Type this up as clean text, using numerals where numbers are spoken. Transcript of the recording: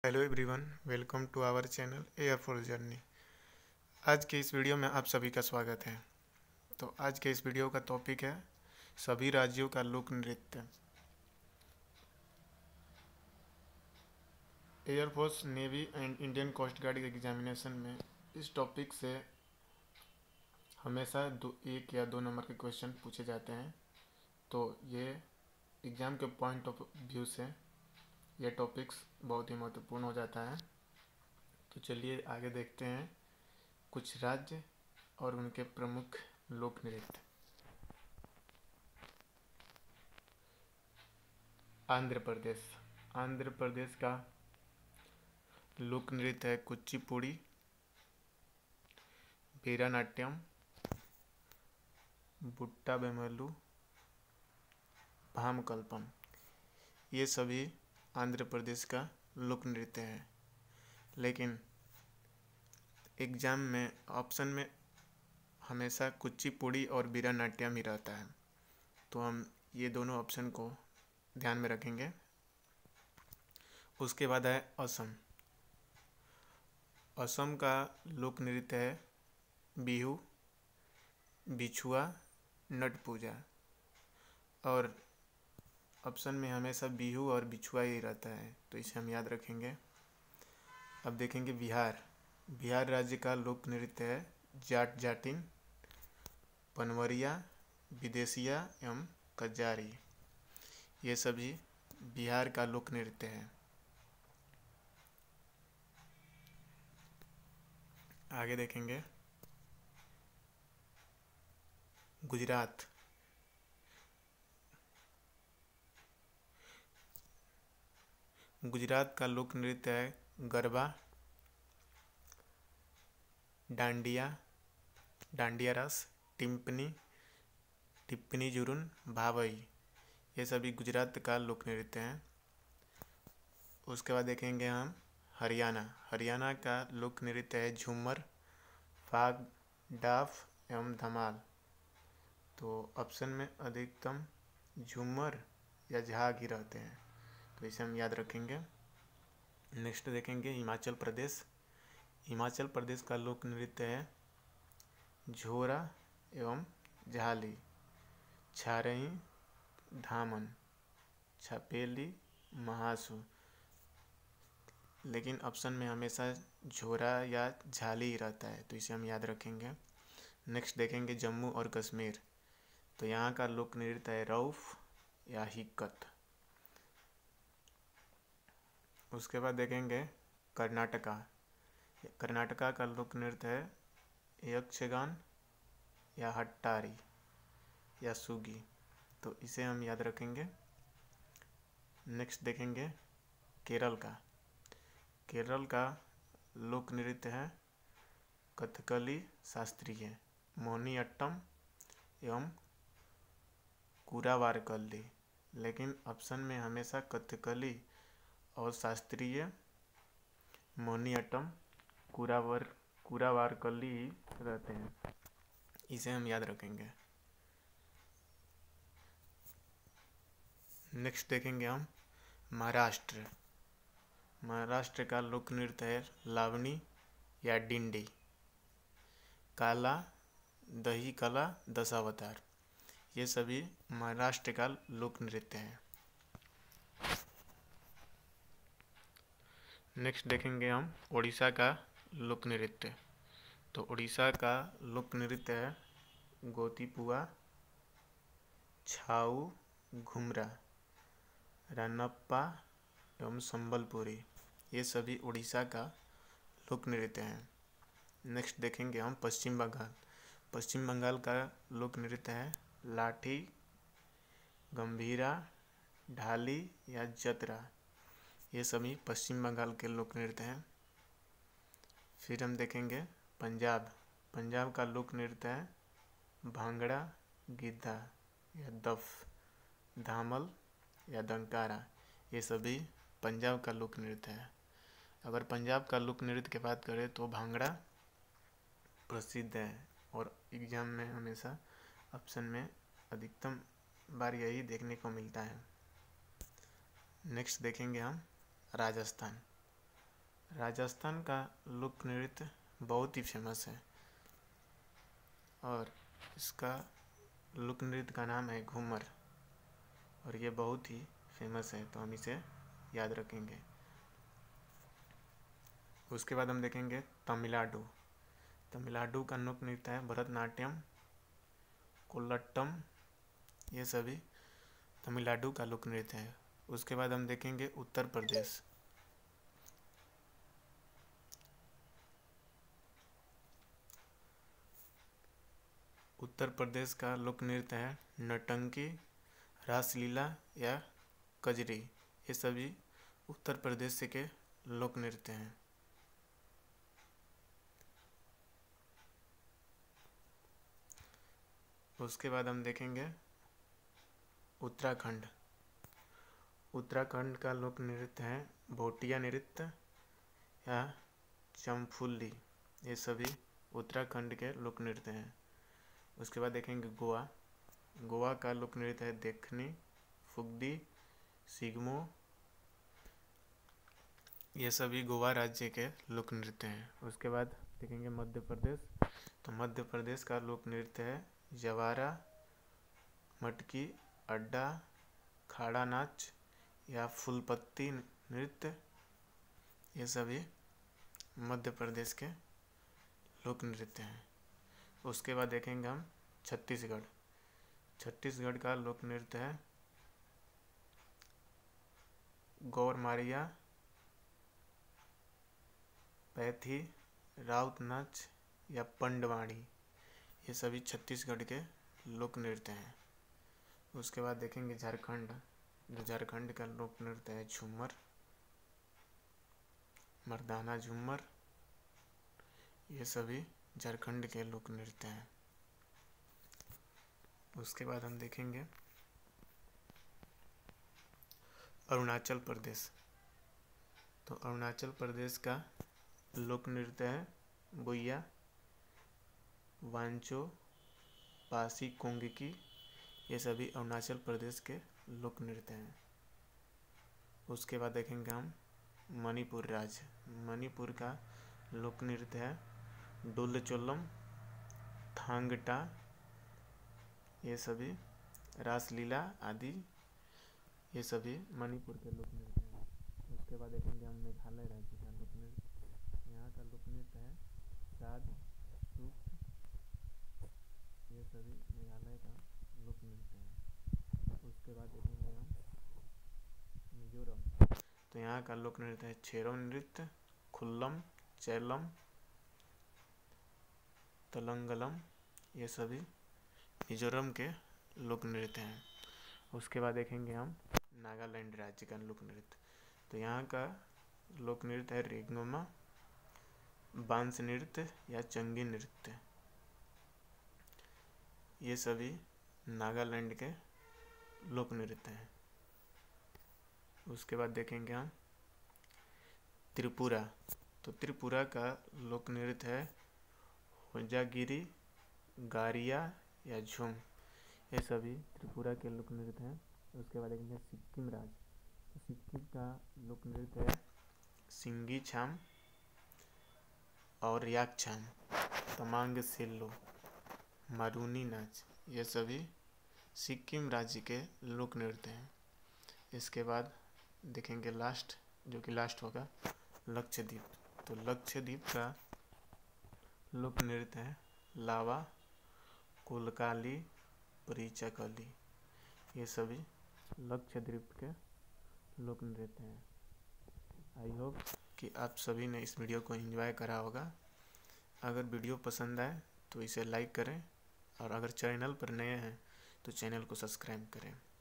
Hello everyone, welcome to our channel air force journey. आज के इस वीडियो में आप सभी का स्वागत है। तो आज के इस वीडियो का टॉपिक है सभी राज्यों का लोक नृत्य। Air force, navy and Indian coast guard examination में इस टॉपिक से हमेशा एक या दो नंबर के क्वेश्चन पूछे जाते हैं। तो ये एग्ज़ाम के पॉइंट ऑफ व्यू से ये टॉपिक्स बहुत ही महत्वपूर्ण हो जाता है। तो चलिए आगे देखते हैं कुछ राज्य और उनके प्रमुख लोक नृत्य। आंध्र प्रदेश। आंध्र प्रदेश का लोक नृत्य है कुचिपुड़ी, भीरानाट्यम, बुट्टा बेमलू, भामकल्पम। ये सभी आंध्र प्रदेश का लोक नृत्य है। लेकिन एग्ज़ाम में ऑप्शन में हमेशा कुचिपुड़ी और भीरानाट्यम ही रहता है। तो हम ये दोनों ऑप्शन को ध्यान में रखेंगे। उसके बाद है असम। असम का लोक नृत्य है बिहू, बिछुआ, नट पूजा। और ऑप्शन में हमेशा बिहू और बिछुआ ही रहता है, तो इसे हम याद रखेंगे। अब देखेंगे बिहार। बिहार राज्य का लोक नृत्य है जाट जाटिन, पनवरिया, विदेशिया एवं कजारी। ये सभी बिहार का लोक नृत्य है। आगे देखेंगे गुजरात। गुजरात का लोक नृत्य है गरबा, डांडिया, डांडिया रस, टिप्पणी, टिप्पणी जुर्न, भावई। ये सभी गुजरात का लोक नृत्य हैं। उसके बाद देखेंगे हम हरियाणा। हरियाणा का लोक नृत्य है झूमर, फाग, डाफ एवं धमाल। तो ऑप्शन में अधिकतम झूमर या झाग ही रहते हैं, तो इसे हम याद रखेंगे। नेक्स्ट देखेंगे हिमाचल प्रदेश। हिमाचल प्रदेश का लोक नृत्य है झोरा एवं झाली, छारई, धामन, छपेली, महासू। लेकिन ऑप्शन में हमेशा झोरा या झाली ही रहता है, तो इसे हम याद रखेंगे। नेक्स्ट देखेंगे जम्मू और कश्मीर। तो यहाँ का लोक नृत्य है रऊफ या हिक्कत। उसके बाद देखेंगे कर्नाटका। कर्नाटका का लोक नृत्य है यक्षगान या हट्टारी या सुगी, तो इसे हम याद रखेंगे। नेक्स्ट देखेंगे केरल का। केरल का लोक नृत्य है कथकली शास्त्रीय, मोहिनीअट्टम एवं कुरावारकल्ली। लेकिन ऑप्शन में हमेशा कथकली और शास्त्रीय, मोहिनीअट्टम, कुरावारकल्ली ही रहते हैं, इसे हम याद रखेंगे। नेक्स्ट देखेंगे हम महाराष्ट्र। महाराष्ट्र का लोक नृत्य है लावनी या डिंडी, काला, दही कला, दशावतार। ये सभी महाराष्ट्र का लोक नृत्य है। नेक्स्ट देखेंगे हम उड़ीसा का लोक नृत्य। तो उड़ीसा का लोक नृत्य है गोतीपुआ, छाऊ, घुमरा, रानप्पा एवं संबलपुरी। ये सभी उड़ीसा का लोक नृत्य हैं। नेक्स्ट देखेंगे हम पश्चिम बंगाल। पश्चिम बंगाल का लोक नृत्य है लाठी, गंभीरा, ढाली या जतरा। ये सभी पश्चिम बंगाल के लोक नृत्य हैं। फिर हम देखेंगे पंजाब। पंजाब का लोक नृत्य है भांगड़ा, गिद्धा या दफ, धामल या दंकारा। ये सभी पंजाब का लोक नृत्य है। अगर पंजाब का लोक नृत्य की बात करें तो भांगड़ा प्रसिद्ध है, और एग्जाम में हमेशा ऑप्शन में अधिकतम बार यही देखने को मिलता है। नेक्स्ट देखेंगे हम राजस्थान। राजस्थान का लोक नृत्य बहुत ही फेमस है और इसका लोक नृत्य का नाम है घूमर और ये बहुत ही फेमस है, तो हम इसे याद रखेंगे। उसके बाद हम देखेंगे तमिलनाडु। तमिलनाडु का लोक नृत्य है भरतनाट्यम, कोल्लट्टम, ये सभी तमिलनाडु का लोक नृत्य है। उसके बाद हम देखेंगे उत्तर प्रदेश। उत्तर प्रदेश का लोक नृत्य है नौटंकी, रासलीला या कजरी, ये सभी उत्तर प्रदेश के लोक नृत्य हैं। उसके बाद हम देखेंगे उत्तराखंड। उत्तराखंड का लोक नृत्य है भोटिया नृत्य या चमफुल्ली, ये सभी उत्तराखंड के लोक नृत्य हैं। उसके बाद देखेंगे गोवा। गोवा का लोक नृत्य है देखनी, फुगडी, सिगमो, ये सभी गोवा राज्य के लोक नृत्य हैं। उसके बाद देखेंगे मध्य प्रदेश। तो मध्य प्रदेश का लोक नृत्य है जवारा, मटकी, अड्डा, खाड़ा नाच या फूलपत्ती नृत्य, ये सभी मध्य प्रदेश के लोक नृत्य हैं। उसके बाद देखेंगे हम छत्तीसगढ़। छत्तीसगढ़ का लोक नृत्य है गौरमारिया, पैथी, राउत नाच या पंडवाड़ी, ये सभी छत्तीसगढ़ के लोक नृत्य हैं। उसके बाद देखेंगे झारखंड। जो झारखंड का लोक नृत्य है झूमर, मर्दाना झूमर, ये सभी झारखंड के लोक नृत्य हैं। उसके बाद हम देखेंगे अरुणाचल प्रदेश। तो अरुणाचल प्रदेश का लोक नृत्य है गुइया, वांचो, पासी कोंगकी, ये सभी अरुणाचल प्रदेश के लोक नृत्य हैं। उसके बाद देखेंगे हम मणिपुर राज्य। मणिपुर का लोक नृत्य है डुल्लचोलम, थांगटा, ये सभी रासलीला आदि, ये सभी मणिपुर के लोक नृत्य हैं। उसके बाद देखेंगे हम मेघालय राज्य का लोक नृत्य। यहाँ का लोक नृत्य है साद, सूप, ये सभी मेघालय का लोक नृत्य है। उसके बाद देखेंगे हम मिजोरम। तो यहाँ का लोक नृत्य है छेरो नृत्य, खुल्लम, चैलम, तलंगलम, ये सभी मिजोरम के लोक नृत्य हैं। उसके बाद देखेंगे हम नागालैंड राज्य का लोक नृत्य। तो यहाँ का लोक नृत्य है रेगमा, बांस नृत्य या चंगी नृत्य, ये सभी नागालैंड के लोक नृत्य हैं। उसके बाद देखेंगे हम त्रिपुरा। तो त्रिपुरा का लोक नृत्य है होजागिरी, गारिया या झूम, ये सभी त्रिपुरा के लोक नृत्य हैं। उसके बाद देखेंगे सिक्किम राज्य। तो सिक्किम का लोक नृत्य है सिंगी छाम और याकछाम, तमांग सेल्लो, मारूनी नाच, ये सभी सिक्किम राज्य के लोक नृत्य हैं। इसके बाद देखेंगे लास्ट, जो कि लास्ट होगा लक्षद्वीप। तो लक्षद्वीप का लोक नृत्य है लावा, कोलकाली, परिचाकली, ये सभी लक्षद्वीप के लोक नृत्य हैं। आई होप कि आप सभी ने इस वीडियो को एंजॉय करा होगा। अगर वीडियो पसंद आए तो इसे लाइक करें और अगर चैनल पर नए हैं तो चैनल को सब्सक्राइब करें।